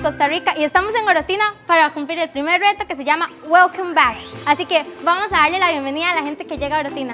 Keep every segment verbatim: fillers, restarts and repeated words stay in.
Costa Rica y estamos en Orotina para cumplir el primer reto que se llama Welcome Back. Así que vamos a darle la bienvenida a la gente que llega a Orotina.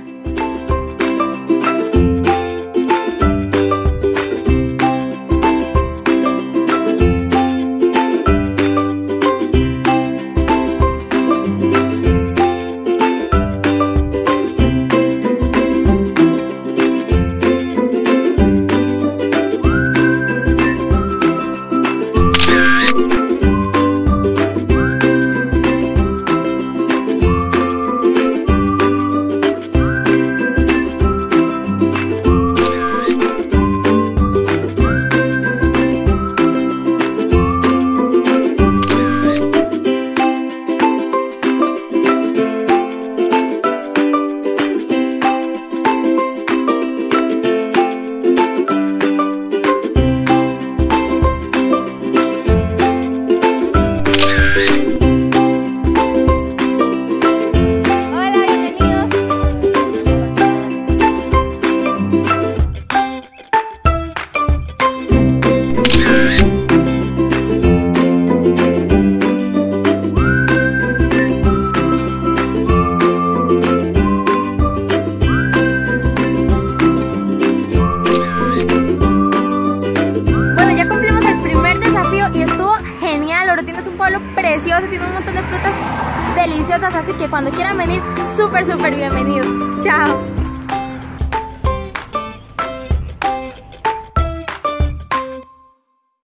Orotina es un pueblo precioso, tiene un montón de frutas deliciosas, así que cuando quieran venir, súper, súper bienvenidos. Chao.